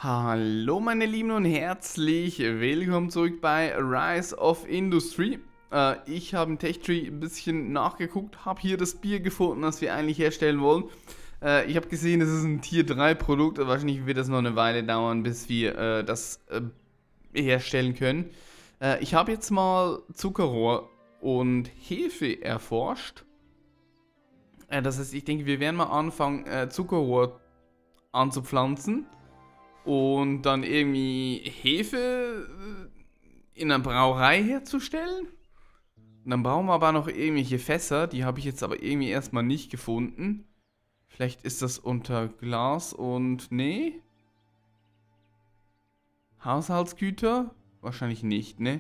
Hallo meine Lieben und herzlich willkommen zurück bei Rise of Industry. Ich habe im Techtree ein bisschen nachgeguckt, habe hier das Bier gefunden, das wir eigentlich herstellen wollen. Ich habe gesehen, es ist ein Tier 3 Produkt, wahrscheinlich wird das noch eine Weile dauern, bis wir das herstellen können. Ich habe jetzt mal Zuckerrohr und Hefe erforscht. Das heißt, ich denke, wir werden mal anfangen, Zuckerrohr anzupflanzen. Und dann irgendwie Hefe in einer Brauerei herzustellen. Und dann brauchen wir aber noch irgendwelche Fässer, die habe ich jetzt aber irgendwie erstmal nicht gefunden. Vielleicht ist das unter Glas und... Nee. Haushaltsgüter? Wahrscheinlich nicht, ne?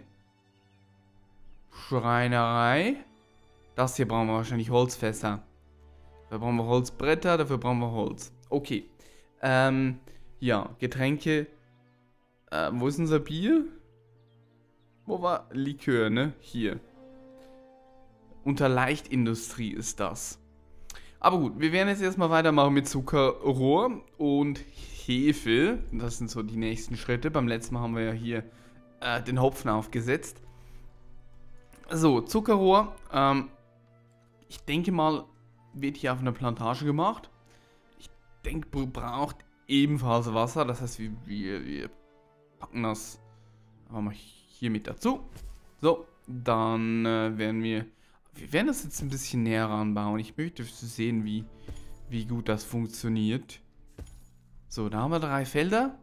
Schreinerei? Das hier brauchen wir wahrscheinlich Holzfässer. Dafür brauchen wir Holzbretter, dafür brauchen wir Holz. Okay. Ja, Getränke. Wo ist unser Bier? Wo war Likör, ne? Hier. Unter Leichtindustrie ist das. Aber gut, wir werden jetzt erstmal weitermachen mit Zuckerrohr und Hefe. Das sind so die nächsten Schritte. Beim letzten Mal haben wir ja hier den Hopfen aufgesetzt. So, Zuckerrohr. Ich denke mal, wird hier auf einer Plantage gemacht. Ich denke, braucht ebenfalls Wasser. Das heißt, wir packen das mal hier mit dazu. So, dann werden wir werden das jetzt ein bisschen näher ranbauen. Ich möchte sehen, wie gut das funktioniert. So, da haben wir 3 Felder.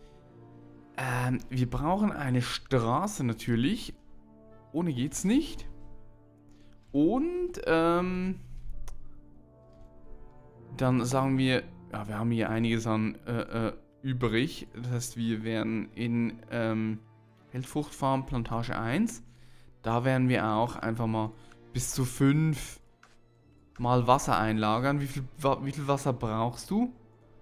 Wir brauchen eine Straße natürlich. Ohne geht's nicht. Und, dann sagen wir, ja, wir haben hier einiges an übrig. Das heißt, wir werden in Feldfruchtfarm Plantage 1. Da werden wir auch einfach mal bis zu 5 Mal Wasser einlagern. Wie viel Wasser brauchst du?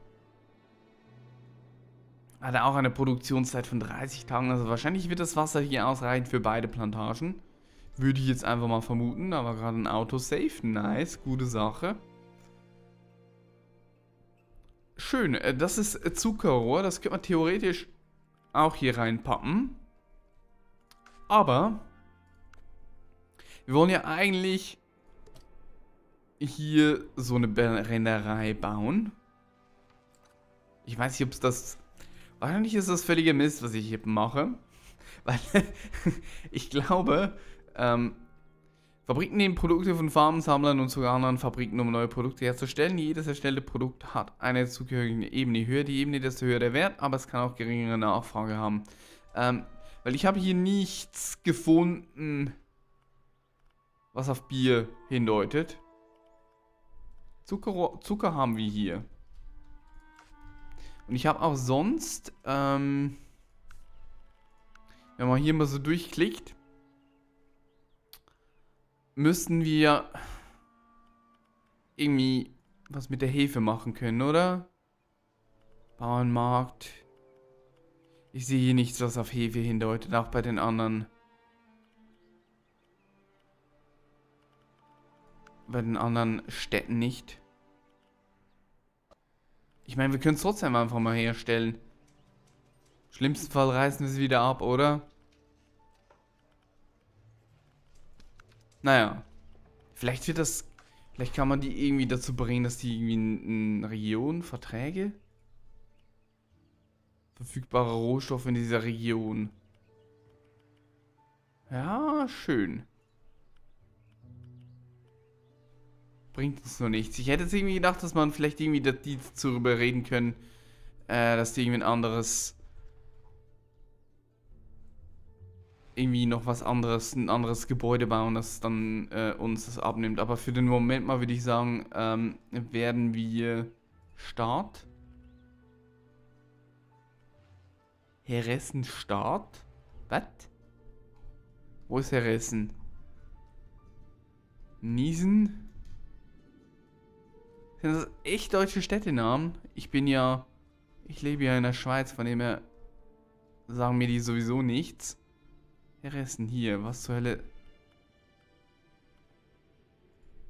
Hat er auch eine Produktionszeit von 30 Tagen. Also wahrscheinlich wird das Wasser hier ausreichen für beide Plantagen. Würde ich jetzt einfach mal vermuten. Da war gerade ein Autosave. Nice, gute Sache. Schön, das ist Zuckerrohr. Das könnte man theoretisch auch hier reinpappen. Aber wir wollen ja eigentlich hier so eine Rennerei bauen. Ich weiß nicht, ob es das... Wahrscheinlich ist das völliger Mist, was ich hier mache. Weil ich glaube, Fabriken nehmen Produkte von Farmensammlern und sogar anderen Fabriken, um neue Produkte herzustellen. Jedes erstellte Produkt hat eine zugehörige Ebene höher. Die Ebene, desto höher der Wert, aber es kann auch geringere Nachfrage haben. Weil ich habe hier nichts gefunden, was auf Bier hindeutet. Zucker haben wir hier. Und ich habe auch sonst, wenn man hier mal so durchklickt, müssten wir irgendwie was mit der Hefe machen können, oder? Bauernmarkt. Ich sehe hier nichts, was auf Hefe hindeutet, auch bei den anderen. Bei den anderen Städten nicht. Ich meine, wir können es trotzdem einfach mal herstellen. Im schlimmsten Fall reißen wir es wieder ab, oder? Naja. Vielleicht wird das... Vielleicht kann man die irgendwie dazu bringen, dass die irgendwie in Region, Verträge? Verfügbare Rohstoffe in dieser Region. Ja, schön. Bringt uns nur nichts. Ich hätte jetzt irgendwie gedacht, dass man vielleicht irgendwie die darüber reden können, dass die irgendwie ein anderes... Irgendwie noch was anderes, ein anderes Gebäude bauen, das dann uns das abnimmt. Aber für den Moment mal würde ich sagen, werden wir Start. Heressen Start? Was? Wo ist Heressen? Niesen? Sind das echt deutsche Städtenamen? Ich lebe ja in der Schweiz, von dem her sagen mir die sowieso nichts. Heressen hier, was zur Hölle?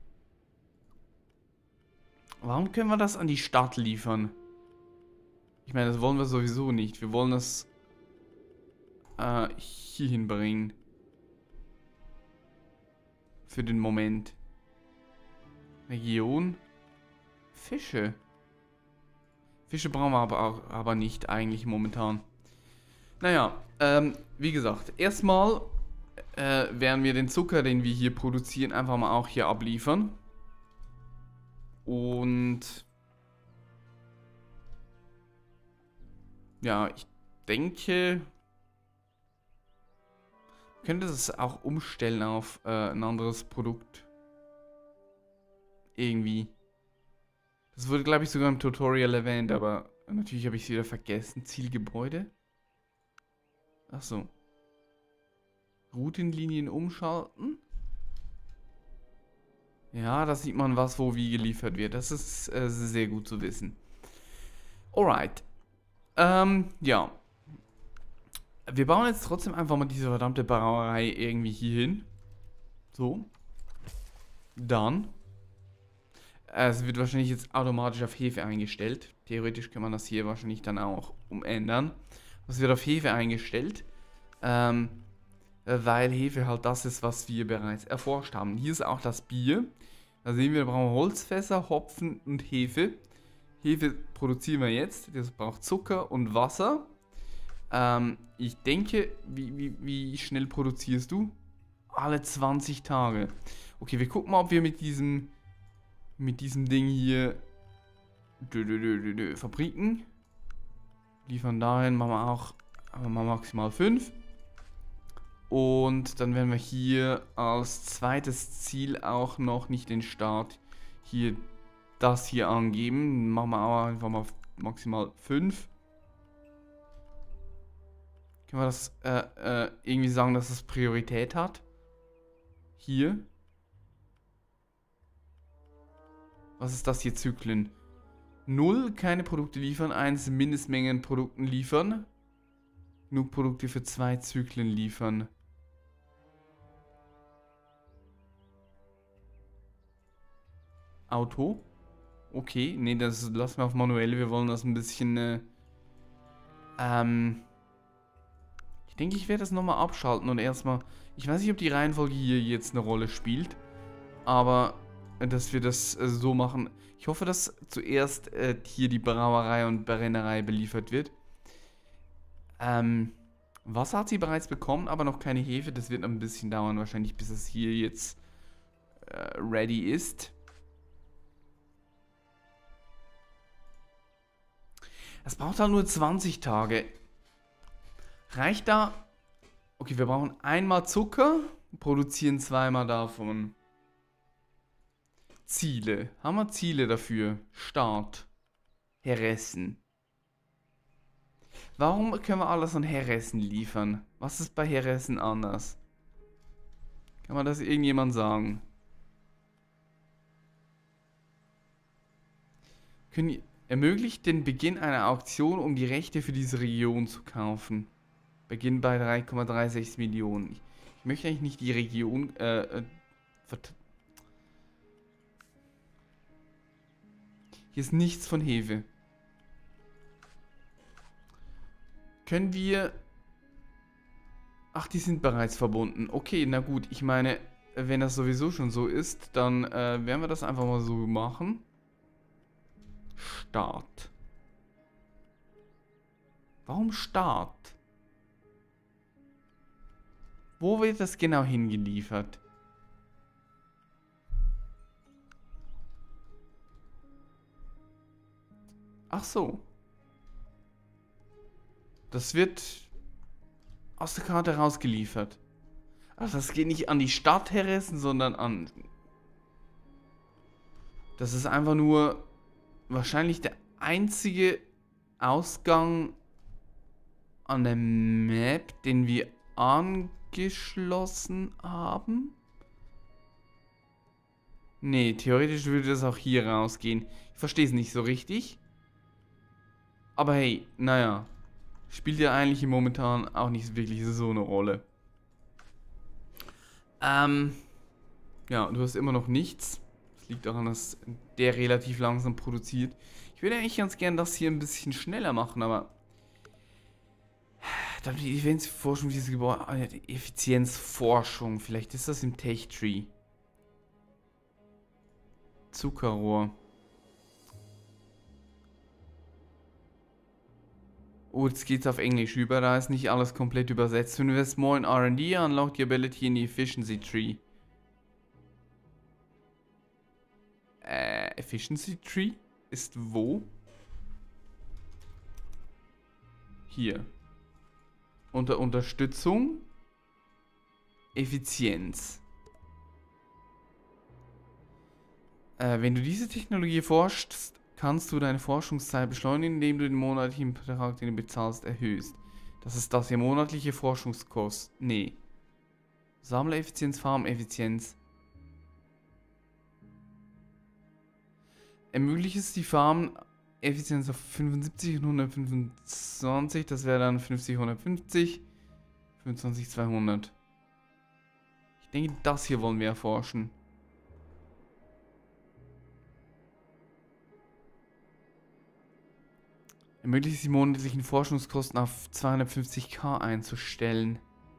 Warum können wir das an die Stadt liefern? Ich meine, das wollen wir sowieso nicht. Wir wollen das hier hinbringen. Für den Moment. Region. Fische. Fische brauchen wir aber nicht eigentlich momentan. Naja, wie gesagt, erstmal werden wir den Zucker, den wir hier produzieren, einfach mal auch hier abliefern. Und ja, ich denke, ich könnte das auch umstellen auf ein anderes Produkt. Irgendwie. Das wurde, glaube ich, sogar im Tutorial erwähnt, aber natürlich habe ich es wieder vergessen. Zielgebäude. Achso. Routenlinien umschalten. Ja, da sieht man, was wo wie geliefert wird. Das ist sehr gut zu wissen. Alright. Ja. Wir bauen jetzt trotzdem einfach mal diese verdammte Brauerei irgendwie hier hin. So. Dann. Es wird wahrscheinlich jetzt automatisch auf Hefe eingestellt. Theoretisch kann man das hier wahrscheinlich dann auch umändern. Das wird auf Hefe eingestellt. Weil Hefe halt das ist, was wir bereits erforscht haben. Hier ist auch das Bier. Da sehen wir, da brauchen wir Holzfässer, Hopfen und Hefe. Hefe produzieren wir jetzt. Das braucht Zucker und Wasser. Ich denke, wie schnell produzierst du? Alle 20 Tage. Okay, wir gucken mal, ob wir mit diesem Ding hier Fabriken liefern dahin, machen wir auch maximal 5. Und dann werden wir hier als zweites Ziel auch noch nicht den Start hier das hier angeben. Machen wir auch einfach mal maximal 5. Können wir das irgendwie sagen, dass es Priorität hat? Hier. Was ist das hier? Zyklen. 0, keine Produkte liefern. 1, Mindestmengen Produkten liefern. Genug Produkte für 2 Zyklen liefern. Auto. Okay, nee, das lassen wir auf manuell. Wir wollen das ein bisschen, ich denke, ich werde das nochmal abschalten und erstmal... Ich weiß nicht, ob die Reihenfolge hier jetzt eine Rolle spielt. Aber, dass wir das so machen. Ich hoffe, dass zuerst hier die Brauerei und Brennerei beliefert wird. Wasser hat sie bereits bekommen, aber noch keine Hefe. Das wird noch ein bisschen dauern, wahrscheinlich, bis es hier jetzt ready ist. Es braucht halt nur 20 Tage. Reicht da? Okay, wir brauchen einmal Zucker, produzieren zweimal davon. Ziele. Haben wir Ziele dafür? Start. Heressen. Warum können wir alles an Heressen liefern? Was ist bei Heressen anders? Kann man das irgendjemand sagen? Ermöglicht den Beginn einer Auktion, um die Rechte für diese Region zu kaufen. Beginn bei 3,36 Millionen. Ich möchte eigentlich nicht die Region hier ist nichts von Hefe. Können wir... Ach, die sind bereits verbunden. Okay, na gut. Ich meine, wenn das sowieso schon so ist, dann werden wir das einfach mal so machen. Start. Warum Start? Wo wird das genau hingeliefert? Ach so. Das wird aus der Karte rausgeliefert. Ach, das geht nicht an die Stadt Heressen, sondern an... Das ist einfach nur wahrscheinlich der einzige Ausgang an der Map, den wir angeschlossen haben. Nee, theoretisch würde das auch hier rausgehen. Ich verstehe es nicht so richtig. Aber hey, naja. Spielt ja eigentlich momentan auch nicht wirklich so eine Rolle. Ja, du hast immer noch nichts. Das liegt daran, dass der relativ langsam produziert. Ich würde eigentlich ganz gern das hier ein bisschen schneller machen, aber... Dann die Effizienzforschung dieses Gebäude... Effizienzforschung, vielleicht ist das im Tech-Tree. Zuckerrohr. Oh, jetzt geht's auf Englisch über, da ist nicht alles komplett übersetzt. To invest more in R&D, unlock the ability in the efficiency tree. Efficiency tree? Ist wo? Hier. Unter Unterstützung. Effizienz. Wenn du diese Technologie forschst, kannst du deine Forschungszeit beschleunigen, indem du den monatlichen Betrag, den du bezahlst, erhöhst. Das ist das hier, monatliche Forschungskosten. Nee. Sammlereffizienz, Farmeffizienz. Ermöglicht es die Farmeffizienz auf 75 und 125, das wäre dann 50, 150, 25, 200. Ich denke, das hier wollen wir erforschen. Ermöglicht es die monatlichen Forschungskosten auf 250.000 einzustellen.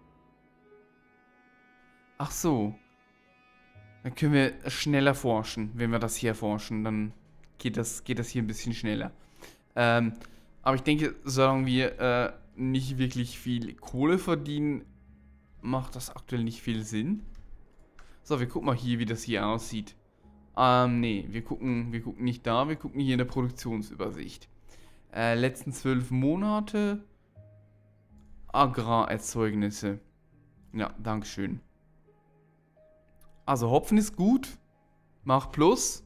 Ach so. Dann können wir schneller forschen, wenn wir das hier erforschen. Dann geht das hier ein bisschen schneller. Aber ich denke, solange wir nicht wirklich viel Kohle verdienen, macht das aktuell nicht viel Sinn. So, wir gucken mal hier, wie das hier aussieht. Nee, wir gucken nicht da, wir gucken hier in der Produktionsübersicht. Letzten 12 Monate Agrarerzeugnisse. Ja, dankeschön. Also Hopfen ist gut. Mach Plus.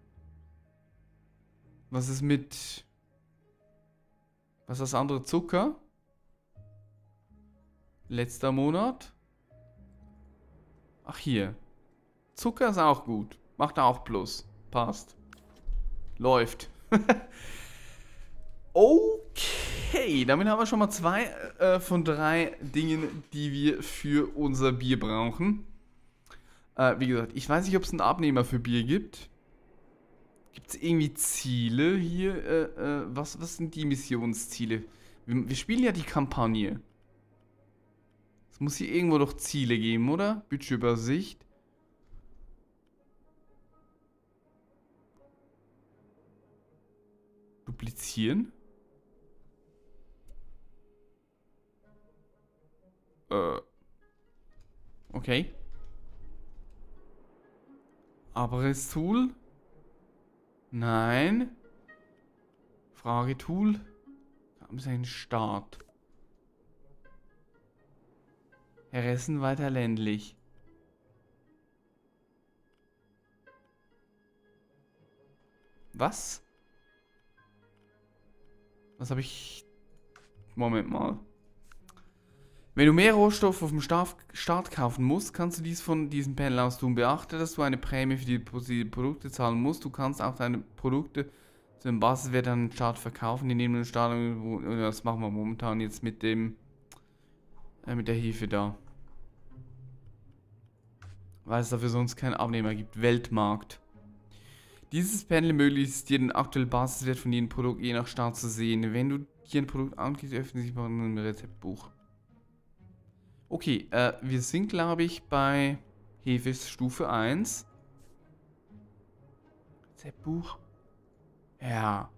Was ist mit... Was ist das andere? Zucker? Letzter Monat. Ach hier. Zucker ist auch gut. Macht auch Plus. Passt. Läuft. Okay, damit haben wir schon mal 2 von 3 Dingen, die wir für unser Bier brauchen. Wie gesagt, ich weiß nicht, ob es einen Abnehmer für Bier gibt. Gibt es irgendwie Ziele hier? Was sind die Missionsziele? Wir spielen ja die Kampagne. Es muss hier irgendwo doch Ziele geben, oder? Budgetübersicht. Duplizieren? Okay. Abriss-Tool? Nein. Fragetool? Haben Sie einen Start? Heressen weiter ländlich. Was? Was habe ich... Moment mal. Wenn du mehr Rohstoffe auf dem Start kaufen musst, kannst du dies von diesem Panel aus tun. Beachte, dass du eine Prämie für die Produkte zahlen musst. Du kannst auch deine Produkte zu dem Basiswert an den Start verkaufen, indem du den Start... Das machen wir momentan jetzt mit dem... mit der Hefe da. Weil es dafür sonst keinen Abnehmer gibt. Weltmarkt. Dieses Panel ermöglicht dir den aktuellen Basiswert von jedem Produkt je nach Start zu sehen. Wenn du hier ein Produkt anklickst, öffnet sich ein Rezeptbuch. Okay, wir sind, glaube ich, bei Hefe Stufe 1. Rezeptbuch. Ja.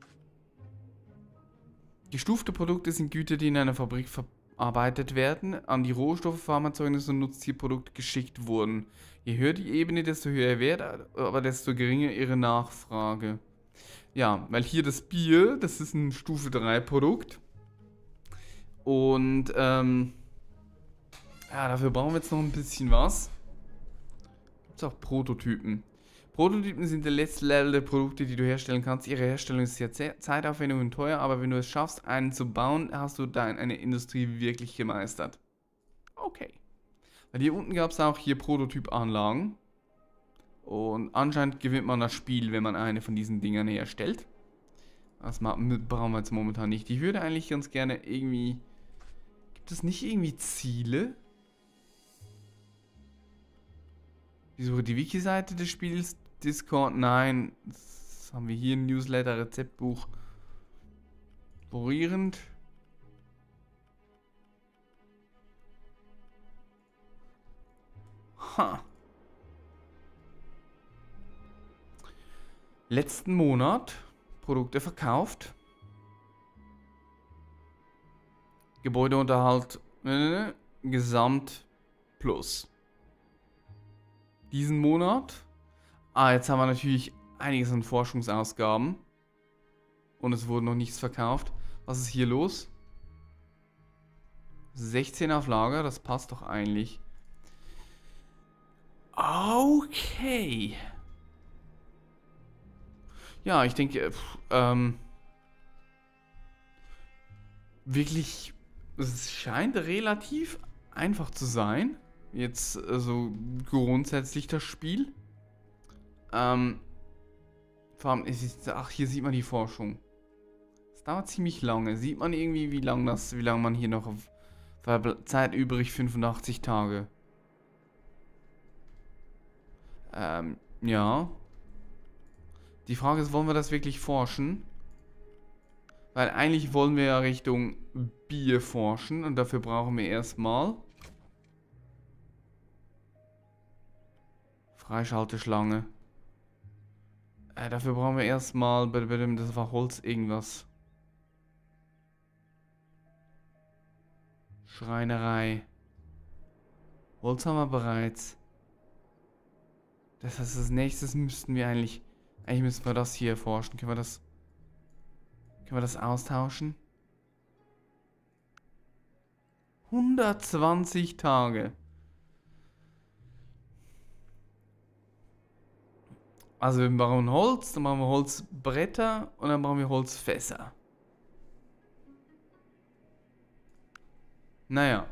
Gestufte Produkte sind Güter, die in einer Fabrik verarbeitet werden, an die Rohstoffe, Pharmazeugnisse und Nutztierprodukte geschickt wurden. Je höher die Ebene, desto höher der Wert, aber desto geringer ihre Nachfrage. Ja, weil hier das Bier, das ist ein Stufe 3 Produkt. Und, ja, dafür brauchen wir jetzt noch ein bisschen was. Gibt es auch Prototypen. Prototypen sind der letzte Level der Produkte, die du herstellen kannst. Ihre Herstellung ist sehr zeitaufwendig und teuer, aber wenn du es schaffst, einen zu bauen, hast du eine Industrie wirklich gemeistert. Okay. Weil hier unten gab es auch hier Prototypanlagen. Und anscheinend gewinnt man das Spiel, wenn man eine von diesen Dingern herstellt. Das brauchen wir jetzt momentan nicht. Ich würde eigentlich ganz gerne irgendwie... Gibt es nicht irgendwie Ziele? Wieso die Wiki-Seite des Spiels? Discord? Nein. Was haben wir hier? Newsletter, Rezeptbuch. Florierend. Ha. Letzten Monat Produkte verkauft. Gebäudeunterhalt Gesamt plus. Diesen Monat. Jetzt haben wir natürlich einiges an Forschungsausgaben. Und es wurde noch nichts verkauft. Was ist hier los? 16 auf Lager, das passt doch eigentlich. Okay. Ja, ich denke, wirklich, es scheint relativ einfach zu sein. Jetzt, also grundsätzlich das Spiel. Vor allem, ach, hier sieht man die Forschung. Das dauert ziemlich lange. Sieht man irgendwie, wie lange man hier noch auf Zeit übrig, 85 Tage. Ja. Die Frage ist, wollen wir das wirklich forschen? Weil eigentlich wollen wir ja Richtung Bier forschen und dafür brauchen wir erstmal Freischalteschlange. Dafür brauchen wir erstmal, das war Holz irgendwas. Schreinerei. Holz haben wir bereits. Das heißt, als nächstes müssten wir eigentlich müssten wir das hier erforschen. Können wir das austauschen? 120 Tage. Also wir brauchen Holz, dann brauchen wir Holzbretter und dann brauchen wir Holzfässer. Naja.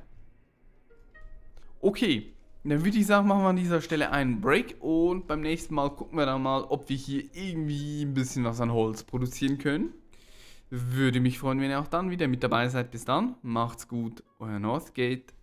Okay. Dann würde ich sagen, machen wir an dieser Stelle einen Break und beim nächsten Mal gucken wir dann mal, ob wir hier irgendwie ein bisschen was an Holz produzieren können. Würde mich freuen, wenn ihr auch dann wieder mit dabei seid. Bis dann, macht's gut, euer Northgate.